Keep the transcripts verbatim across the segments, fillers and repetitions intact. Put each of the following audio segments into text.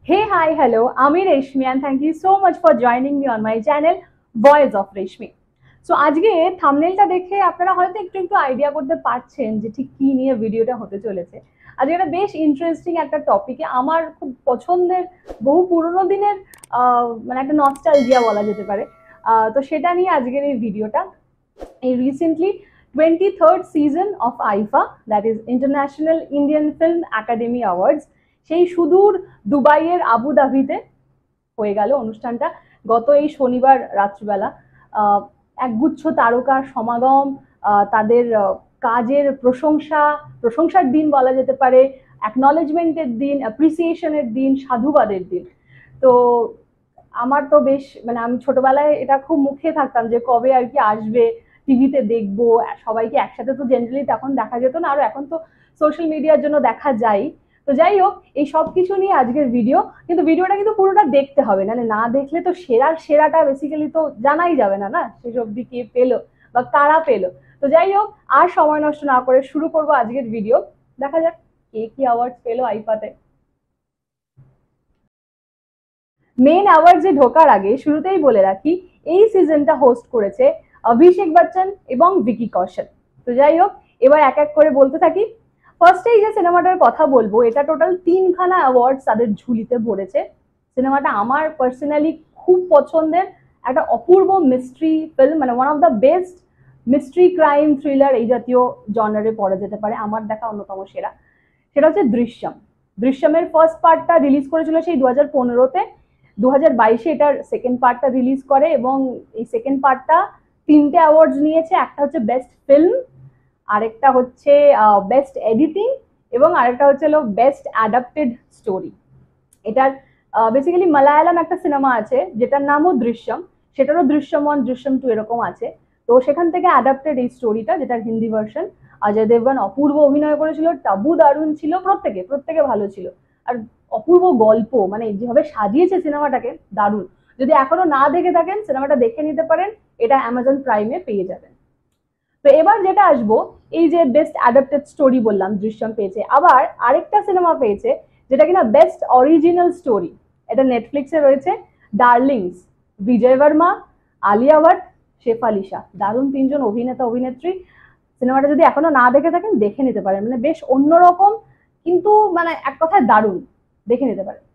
Hey, hi, hello. I'm Reshmi and thank you so much for joining me on my channel Voice of Reshmi. So আজকে থাম্বনেলটা দেখে আপনারা হয়তো একটু একটু idea করতে পারছেন যে ঠিক কি নিয়ে ভিডিওটা হতে চলেছে। আজকে একটা বেশ ইন্টারেস্টিং একটা টপিকে আমার খুব পছন্দের বহু পুরনো দিনের মানে একটা নস্টালজিয়া বলা যেতে পারে। তো সেটা নিয়ে আজকের এই ভিডিওটা। এই recently twenty-third season of I I F A, that is International Indian Film Academy Awards, সেই সুদূর দুবাইয়ের আবু ধাবিতে হয়ে গেল অনুষ্ঠানটা গত এই শনিবার রাত্রিবেলা। একগুচ্ছ তারকার সমাগম, তাদের কাজের প্রশংসা প্রশংসার দিন বলা যেতে পারে, অ্যাকনলেজমেন্টের দিন, অ্যাপ্রিসিয়েশনের দিন, সাধুবাদের দিন। তো আমার তো বেশ মানে আমি ছোটবেলায় এটা খুব মুখে থাকতাম যে কবে আর কি আসবে, টিভিতে দেখবো, সবাইকে একসাথে তো জেনারেলি তখন দেখা যেত না, আর এখন তো সোশ্যাল মিডিয়ার জন্য দেখা যায়। তো যাই হোক, এই সব কিছু নিয়ে আজকের ভিডিও, কিন্তু ভিডিওটা কিন্তু পুরোটা দেখতে হবে, মানে না দেখলে তো সেরার সেরাটা বেসিক্যালি তো জানাই যাবে না না শেষ অব্দি কে পেলো বা কারা পেলো। তো যাই হোক, আর সময় নষ্ট না করে শুরু করবো আজকের ভিডিও। দেখা যাক কে কি অ্যাওয়ার্ড পেলো আইফাতে। মেন অ্যাওয়ার্ডসে ঢোকার আগে শুরুতেই বলে রাখি, এই সিজনটা হোস্ট করেছে অভিষেক বচ্চন এবং ভিকি কৌশল। তো যাই হোক, এবার এক এক করে বলতে থাকি। ফার্স্টেই যে সিনেমাটার কথা বলবো, এটা টোটাল তিনখানা অ্যাওয়ার্ড তাদের ঝুলিতে ভরেছে। সিনেমাটা আমার পার্সোনালি খুব পছন্দের একটা অপূর্ব মিস্ট্রি ফিল্ম, মানে one of the best mystery crime thriller এই জাতীয় জনারে পড়া যেতে পারে, আমার দেখা অন্যতম সেরা। সেটা হচ্ছে দৃশ্যম। দৃশ্যমের ফার্স্ট পার্টটা রিলিজ করেছিল সেই দু হাজার পনেরোতে, দু হাজার বাইশে এটার সেকেন্ড পার্টটা রিলিজ করে, এবং এই সেকেন্ড পার্টটা তিনটে অ্যাওয়ার্ডস নিয়েছে। একটা হচ্ছে বেস্ট ফিল্ম, আরেকটা হচ্ছে বেস্ট এডিটিং, এবং আরেকটা হচ্ছে হলো বেস্ট অ্যাডাপ্টেড স্টোরি। এটার বেসিক্যালি মালায়ালাম একটা সিনেমা আছে যেটার নামও দৃশ্যম, সেটারও দৃশ্যম ওয়ান দৃশ্যম টু এরকম আছে। তো সেখান থেকে অ্যাডাপ্টেড এই স্টোরিটা, যেটার হিন্দি ভার্সন। অজয় দেবগন অপূর্ব অভিনয় করেছিল, টাবু দারুণ ছিল, প্রত্যেকে প্রত্যেকে ভালো ছিল। আর অপূর্ব গল্প, মানে যেভাবে সাজিয়েছে সিনেমাটাকে দারুণ। যদি এখনো না দেখে থাকেন, সিনেমাটা দেখে নিতে পারেন, এটা অ্যামাজন প্রাইমে পেয়ে যাবেন। তো এবার যেটা আসবো, এই যে বেস্ট অ্যাডাপ্টেড স্টোরি বললাম দৃশ্যম পেয়েছে, আবার আরেকটা সিনেমা পেয়েছে যেটা কিনা বেস্ট অরিজিনাল স্টোরি। এটা নেটফ্লিক্সে রয়েছে, ডার্লিংস। বিজয় বর্মা, আলিয়া ভাট, শেফালিশা, দারুণ তিনজন অভিনেতা অভিনেত্রী। সিনেমাটা যদি এখনো না দেখে থাকেন দেখে নিতে পারেন, মানে বেশ অন্যরকম, কিন্তু মানে এক কথায় দারুণ, দেখে নিতে পারেন।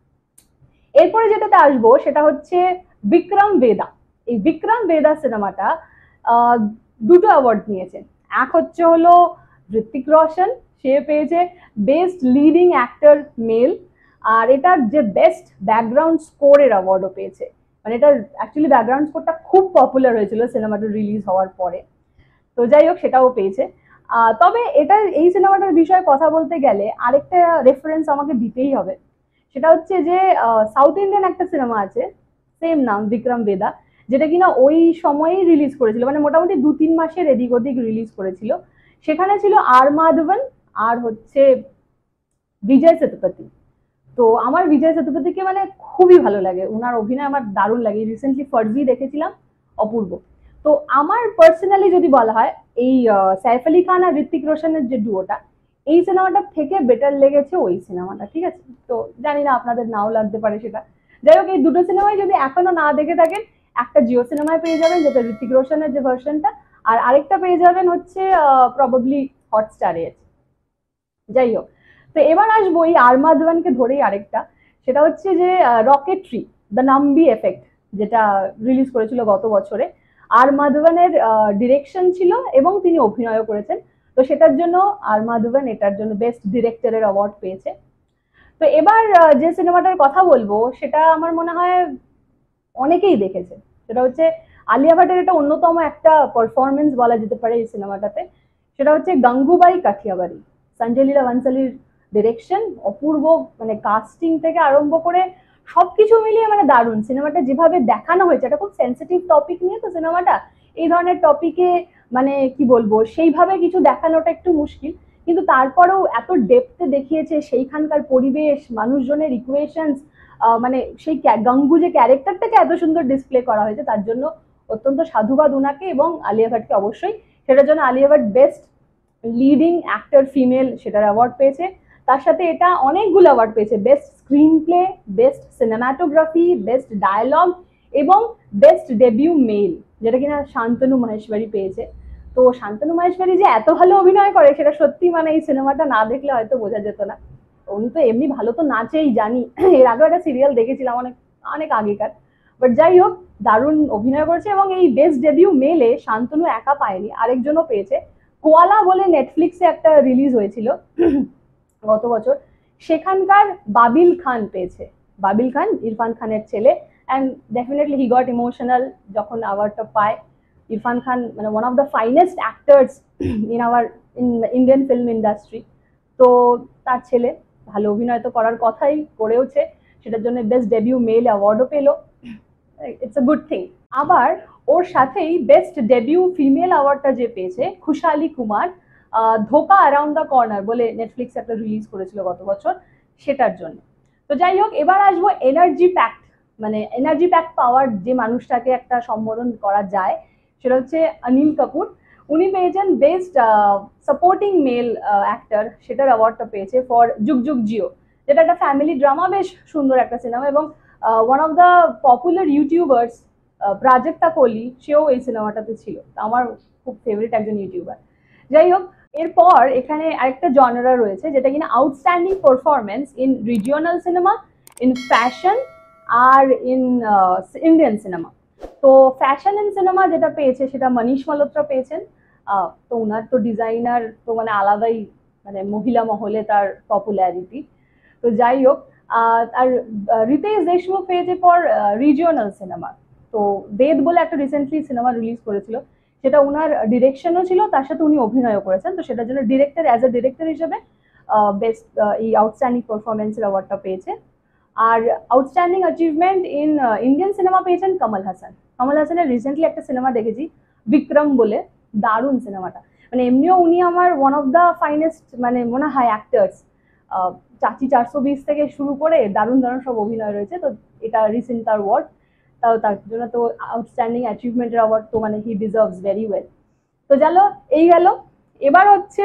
এরপরে যেটাতে আসবো সেটা হচ্ছে বিক্রম বেদা। এই বিক্রম বেদা সিনেমাটা আহ দুটো অ্যাওয়ার্ড নিয়েছে। এক হচ্ছে হলো ঋত্বিক রোশন, সে পেয়েছে বেস্ট লিডিং অ্যাক্টর মেল, আর এটার যে বেস্ট ব্যাকগ্রাউন্ড স্কোরের অ্যাওয়ার্ডও পেয়েছে। মানে এটার অ্যাকচুয়ালি ব্যাকগ্রাউন্ড স্কোরটা খুব পপুলার হয়েছিল সিনেমাটা রিলিজ হওয়ার পরে। তো যাই হোক, সেটাও পেয়েছে। তবে এটা এই সিনেমাটার বিষয়ে কথা বলতে গেলে আরেকটা রেফারেন্স আমাকে দিতেই হবে। সেটা হচ্ছে যে সাউথ ইন্ডিয়ান একটা সিনেমা আছে সেম নাম বিক্রম বেদা, যেটা কিনা ওই সময়েই রিলিজ করেছিল, মানে মোটামুটি দু তিন মাসের এদিক ওদিক রিলিজ করেছিল। সেখানে ছিল আর মাধবন আর হচ্ছে বিজয় সেতুপতি। তো আমার বিজয় সেতুপতিকে মানে খুবই ভালো লাগে, ওনার অভিনয় আমার দারুণ লাগে। রিসেন্টলি ফার্জি দেখেছিলাম, অপূর্ব। তো আমার পার্সোনালি যদি বলা হয়, এই সাইফ আলী খান আর ঋত্বিক রোশনের যে ডুয়োটা, এই সিনেমাটার থেকে বেটার লেগেছে ওই সিনেমাটা, ঠিক আছে? তো জানি না আপনাদের নাও লাগতে পারে সেটা। যাই হোক, এই দুটো সিনেমাই যদি এখনো না দেখে থাকেন, একটা জিও সিনেমায় পেয়ে যাবেন যেটা ঋত্বিক রোশনের যে ভার্সনটা, আর আরেকটা পেয়ে যাবেন হচ্ছে প্রবাবলি হটস্টারে আছে। যাই হোক, তো এবার আসবো এই আর মাধবনকে ধরেই আরেকটা, সেটা হচ্ছে যে রকেট্রি দ্য নাম্বি এফেক্ট, যেটা রিলিজ করেছিল গত বছরে। আর মাধবনের ডিরেকশন ছিল এবং তিনি অভিনয়ও করেছেন। তো সেটার জন্য আর মাধবন এটার জন্য বেস্ট ডিরেক্টরের অ্যাওয়ার্ড পেয়েছে। তো এবার যে সিনেমাটার কথা বলবো সেটা আমার মনে হয় অনেকেই দেখেছে, সেটা হচ্ছে আলিয়া ভাটের এটা অন্যতম একটা পারফরমেন্স বলা যেতে পারে এই সিনেমাটাতে। সেটা হচ্ছে গাঙ্গুবাই কাঠিয়াবাড়ি, সঞ্জয় লীলা বানসালির ডিরেকশন, অপূর্ব, মানে কাস্টিং থেকে আরম্ভ করে সবকিছু মিলিয়ে মানে দারুণ। সিনেমাটা যেভাবে দেখানো হয়েছে, এটা খুব সেন্সিটিভ টপিক নিয়ে তো সিনেমাটা, এই ধরনের টপিকে মানে কি বলবো সেইভাবে কিছু দেখানোটা একটু মুশকিল, কিন্তু তারপরেও এত ডেপথে দেখিয়েছে সেইখানকার পরিবেশ, মানুষজনের ইকুয়েশনস, মানে সেই গাঙ্গু যে ক্যারেক্টারটাকে এত সুন্দর ডিসপ্লে করা হয়েছে, তার জন্য অত্যন্ত সাধুবাদ উনাকে এবং আলিয়া ভাটকে অবশ্যই। সেটার জন্য Alia Bhatt best leading actor female সেটার অ্যাওয়ার্ড পেয়েছে। তার সাথে এটা অনেকগুলো অ্যাওয়ার্ড পেয়েছে, best screen play, best cinematography, best dialogue এবং বেস্ট ডেবিউ মেল, যেটা কিনা শান্তনু মহেশ্বরী পেয়েছে। তো শান্তনু মহেশ্বরী যে এত ভালো অভিনয় করে সেটা সত্যি মানে এই সিনেমাটা না দেখলে হয়তো বোঝা যেত না। উনি তো এমনি ভালো তো নাচেই জানি, এর আগেও একটা সিরিয়াল দেখেছিলাম অনেক অনেক আগেকার, বাট যাই হোক দারুণ অভিনয় করেছে। এবং এই বেস্ট ডেবিউ মেলে শান্তনু একা পায়নি, আরেকজনও পেয়েছে। কোয়ালা বলে নেটফ্লিক্সে একটা রিলিজ হয়েছিল গত বছর, সেখানকার বাবিল খান পেয়েছে। বাবিল খান ইরফান খানের ছেলে, and definitely he got emotional যখন অ্যাওয়ার্ডটা পায়। ইরফান খান মানে one of the finest actors in our in Indian film industry. তো তার ছেলে ভালো অভিনয় তো করার কথাই, করেওছে, সেটার জন্য বেস্ট ডেবিউ মেল অ্যাওয়ার্ডও পেলো। It's a good thing. আবার ওর সাথেই বেস্ট ডেবিউ ফিমেল অ্যাওয়ার্ডটা যে পেয়েছে Khushali Kumar, Dhokha around the corner বলে নেটফ্লিক্স একটা রিলিজ করেছিল গত বছর, সেটার জন্য। তো যাই হোক, এবার আসবো এনার্জি প্যাক্ট, মানে এনার্জি প্যাক্ট পাওয়ার যে মানুষটাকে একটা সম্বোধন করা যায় সেটা হচ্ছে অনিল কাপুর। উনি পেয়েছেন বেস্ট সাপোর্টিং মেল অ্যাক্টর, সেটার অ্যাওয়ার্ডটা পেয়েছে ফর যুগ যুগ জিও, যেটা একটা ফ্যামিলি ড্রামা, বেশ সুন্দর একটা সিনেমা। এবং one of the popular YouTubers Prajakta Koli, সেও এই সিনেমাটাতে ছিল, আমার খুব ফেভারিট একজন ইউটিউবার। যাই হোক, এরপর এখানে আরেকটা জনরা রয়েছে যেটা কিনা outstanding performance in regional cinema, in fashion আর ইন ইন্ডিয়ান সিনেমা। তো ফ্যাশন ইন সিনেমা যেটা পেয়েছে সেটা মনীষ মালহোত্রা পেয়েছেন। তো ওনার তো ডিজাইনার তো মানে আলাদাই, মানে মহিলা মহলে তার পপুলারিটি। তো যাই হোক, আর রিতেশ দেশমুখ পেয়েছে ফর রিজিওনাল সিনেমা। তো বেদ বলে একটা রিসেন্টলি সিনেমা রিলিজ করেছিল, সেটা ওনার ডিরেকশনও ছিল, তার সাথে উনি অভিনয়ও করেছেন। তো সেটার জন্য ডিরেক্টর অ্যাজ এ ডিরেক্টর হিসেবে বেস্ট এই আউটস্ট্যান্ডিং পারফরমেন্সের অ্যাওয়ার্ডটা পেয়েছে। আর outstanding achievement in Indian cinema পেয়েছেন কমল হাসান। কমল হাসানের রিসেন্টলি একটা সিনেমা দেখেছি বিক্রম বলে, দারুণ সিনেমাটা। মানে এমনিও উনি আমার ওয়ান অফ দ্য ফাইনেস্ট মানে মনে হয় অ্যাক্টার্স, চাচি চারশো বিশ থেকে শুরু করে দারুণ দারুণ সব অভিনয় রয়েছে। তো এটা রিসেন্ট তার ওয়ার্ড, তাও তার জন্য তো আউটস্ট্যান্ডিং অ্যাচিভমেন্টের অ্যাওয়ার্ড তো মানে হি ডিজার্ভস ভেরি ওয়েল। তো চলো এই গেল। এবার হচ্ছে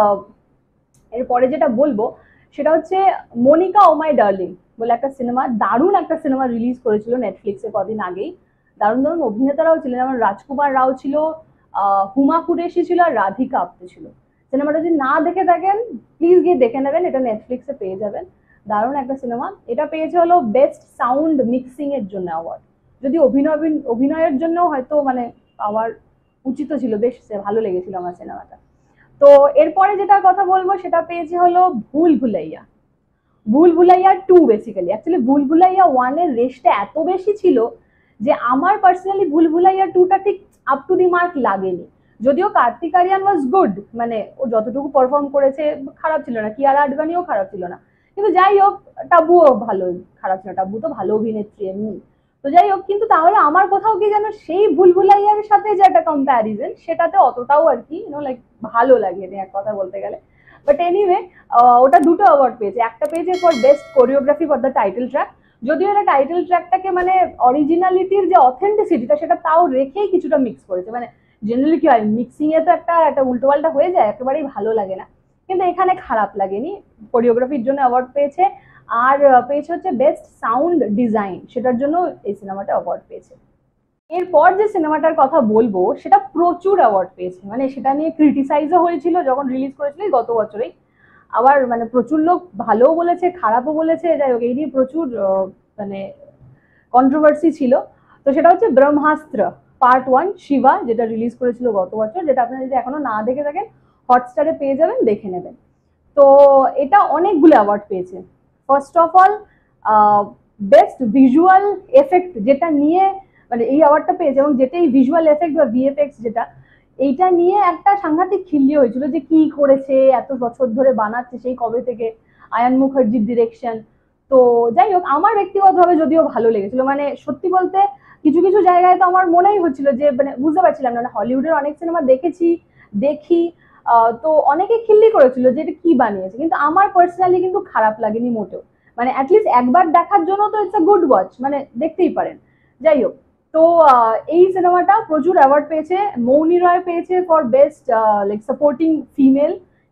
এরপরে যেটা বলবো সেটা হচ্ছে মনিকা ও মাই ডার্লিং বলে একটা সিনেমা, দারুণ একটা সিনেমা রিলিজ করেছিল নেটফ্লিক্সে কদিন আগেই। দারুণ দারুণ অভিনেতারাও ছিলেন, যেমন রাজকুমার রাও ছিল, হুমা কুরেশি ছিল, আর রাধিকা আপ্তে ছিল। সিনেমাটা যদি না দেখে থাকেন প্লিজ গিয়ে দেখে নেবেন, এটা নেটফ্লিক্সে পেয়ে যাবেন। দারুণ একটা সিনেমা। এটা পেয়েছে হলো বেস্ট সাউন্ড মিক্সিং এর জন্য অ্যাওয়ার্ড, যদি অভিনয় অভিনয়ের জন্য হয়তো মানে পাওয়ার উচিত ছিল, বেশ ভালো লেগেছিল আমার সিনেমাটা। তো এরপরে যেটা কথা বলবো সেটা পেয়েছে হলো ভুল ভুলাইয়া। ভুল ভুলাইয়া টু বেসিক্যালি, অ্যাকচুয়ালি ভুল ভুলাইয়া ওয়ানের রেশটা এত বেশি ছিল যে আমার পার্সোনালি ভুল ভুলাইয়া টুটা ঠিক আপ টু দি মার্ক লাগেনি। যদিও কার্তিক আরিয়ান ওয়াজ গুড, মানে ও যতটুকু পারফর্ম করেছে খারাপ ছিল না, কিয়ারা আডবাণীও খারাপ ছিল না, কিন্তু যাই হোক টাব্বুও ভালো, খারাপ ছিল, টাব্বু তো ভালো অভিনেত্রী এমনি। তো যাই হোক, কিন্তু তাহলে আমার কোথাও কি যেন সেই ভুল ভুলাইয়ার সাথে যে একটা কম্প্যারিজন সেটাতে অতটাও আর কি ইউনো লাইক ভালো লাগে এক কথা বলতে গেলে। বাট এনিওয়ে, ওটা দুটো অ্যাওয়ার্ড পেয়েছে, একটা পেয়েছে for best choreography for the title track. যদিও এটা টাইটেল ট্র্যাকটাকে মানে অরিজিনালিটির যে অথেন্টিসিটিটা সেটা তাও রেখেই কিছুটা মিক্স করেছে। মানে জেনারেলি কি হয়, মিক্সিং এ তো একটা একটা উল্টোপাল্টা হয়ে যায়, একেবারেই ভালো লাগে না, কিন্তু এখানে খারাপ লাগেনি। কোরিওগ্রাফির জন্য অ্যাওয়ার্ড পেয়েছে, আর পেয়েছে হচ্ছে বেস্ট সাউন্ড ডিজাইন, সেটার জন্য এই সিনেমাটা অ্যাওয়ার্ড পেয়েছে। এরপর যে সিনেমাটার কথা বলবো সেটা প্রচুর অ্যাওয়ার্ড পেয়েছে, মানে সেটা নিয়ে ক্রিটিসাইজও হয়েছিল যখন রিলিজ করেছিল গত বছরেই, আবার মানে প্রচুর লোক ভালোও বলেছে খারাপও বলেছে, যাই হোক এই নিয়ে প্রচুর মানে কন্ট্রোভার্সি ছিল। তো সেটা হচ্ছে ব্রহ্মাস্ত্র পার্ট ওয়ান শিবা, যেটা রিলিজ করেছিল গত বছর, যেটা আপনারা যদি এখনো না দেখে থাকেন হটস্টারে পেয়ে যাবেন, দেখে নেবেন। তো এটা অনেকগুলো অ্যাওয়ার্ড পেয়েছে। First of all best visual effect, যেটা নিয়ে মানে এই অ্যাওয়ার্ডটা পেয়েছে, এবং যেটা এই ভিজুয়াল এফেক্ট বা ভিএফএক্স যেটা, এইটা নিয়ে একটা সাংঘাতিক খিল্লি হয়েছিল যে কি করেছে, এত বছর ধরে বানাচ্ছে সেই কবে থেকে, আয়ান মুখার্জির ডিরেকশন। তো যাই হোক, আমার ব্যক্তিগতভাবে যদিও ভালো লেগেছিল, মানে সত্যি বলতে কিছু কিছু জায়গায় তো আমার মনেই হচ্ছিল যে মানে বুঝতে পারছিলাম না, হলিউডের অনেক সিনেমা দেখেছি দেখি তো অনেকে খিল্লি করেছিল যে এটা কি বানিয়েছে, কিন্তু আমার পার্সোনালি কিন্তু খারাপ লাগেনি মোটেও, মানে অ্যাটলিস্ট একবার দেখার জন্য তো ইটস আ গুড ওয়াচ, মানে দেখতেই পারেন। যাই হোক, তো এই সিনেমাটা প্রচুর অ্যাওয়ার্ড পেয়েছে। মৌনি রয় পেয়েছে for best like supporting female,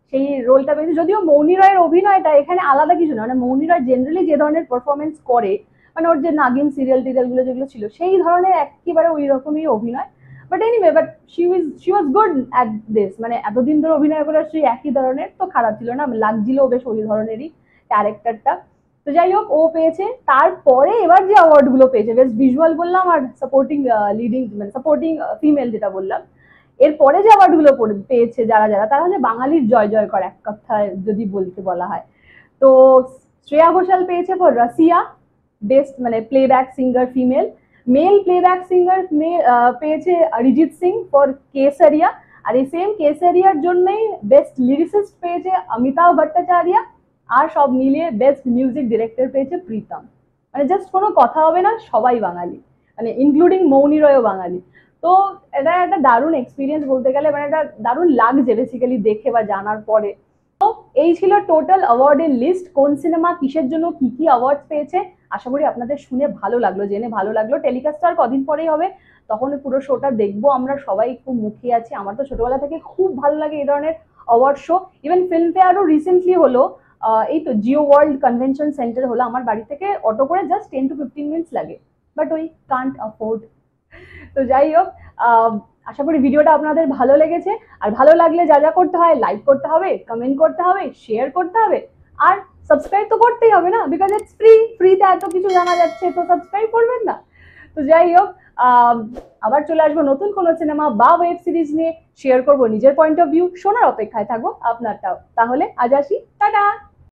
সেই রোলটা পেয়েছে। যদিও মৌনি রয়ের অভিনয়টা এখানে আলাদা কিছু না, মানে মৌনি রয় জেনারেলি যে ধরনের পারফরমেন্স করে, মানে ওর যে নাগিন সিরিয়াল টিরিয়াল গুলো যেগুলো ছিল সেই ধরনের একেবারে ওই রকমই অভিনয়। But anyway, but she was she was good at this, মানে এতদিন ধরে অভিনয় করে সেই একই ধরনের, তো খারাপ ছিল না, লাগছিল বেশ ওই ধরনেরই ক্যারেক্টারটা। তো যাই হোক, ও পেয়েছে। তারপরে এবার যে অ্যাওয়ার্ড গুলো পেয়েছে, বেস্ট ভিজুয়াল বললাম আর সাপোর্টিং লিডিং মানে সাপোর্টিং ফিমেল যেটা বললাম, এরপরে যে অ্যাওয়ার্ড গুলো পেয়েছে যারা যারা, তারা হচ্ছে বাঙালির জয় জয় করে এক কথায় যদি বলতে বলা হয়। তো শ্রেয়া ঘোষাল পেয়েছে ফর রাসিয়া, বেস্ট মানে playback singer female. Male playback singer পেয়েছে অরিজিৎ সিং ফর কেসারিয়া, আর এই সেম কেসারিয়ার জন্যই বেস্ট লিরিসিস্ট পেয়েছে অমিতাভ ভট্টাচার্য, আর সব মিলিয়ে বেস্ট মিউজিক ডিরেক্টর পেয়েছে প্রীতম। মানে জাস্ট কোনো কথা হবে না, সবাই বাঙালি, মানে ইনক্লুডিং মৌনি রয়ও বাঙালি। তো এটা একটা দারুণ এক্সপিরিয়েন্স বলতে গেলে, মানে এটা দারুণ লাগছে বেসিক্যালি দেখে বা জানার পরে। তো এই ছিল টোটাল অ্যাওয়ার্ডের লিস্ট, কোন সিনেমা কিসের জন্য কি কি অ্যাওয়ার্ড পেয়েছে। আশা করি আপনাদের শুনে ভালো লাগলো, জেনে ভালো লাগলো। টেলিকাস্ট আর কদিন পরেই হবে, তখন পুরো শোটা দেখবো আমরা সবাই, খুব মুখিয়ে আছি। আমার তো ছোটবেলা থেকে খুব ভালো লাগে এই ধরনের অ্যাওয়ার্ড শো। ইভেন ফিল্ম ফেয়ারও রিসেন্টলি হলো, এই তো জিও ওয়ার্ল্ড কনভেনশন সেন্টার হলো, আমার বাড়ি থেকে অটো করে just ten to fifteen minutes লাগে, বাট ওই কান্ট অ্যাফোর্ড। তো যাই হোক, আশা করি ভিডিওটা আপনাদের ভালো লেগেছে। আর ভালো লাগলে যা যা করতে হয়, লাইক করতে হবে, কমেন্ট করতে হবে, শেয়ার করতে হবে, আর সাবস্ক্রাইব তো করতেই হবে না, বিকজ ইটস ফ্রি। ফ্রিতে এত কিছু জানা যাচ্ছে, তো সাবস্ক্রাইব করবেন না? তো যাই হোক, আবার চলে আসবো নতুন কোনো সিনেমা বা ওয়েব সিরিজ নিয়ে, শেয়ার করবো নিজের পয়েন্ট অফ ভিউ, শোনার অপেক্ষায় থাকবো আপনারটাও। তাহলে আজ আসি, টাটা।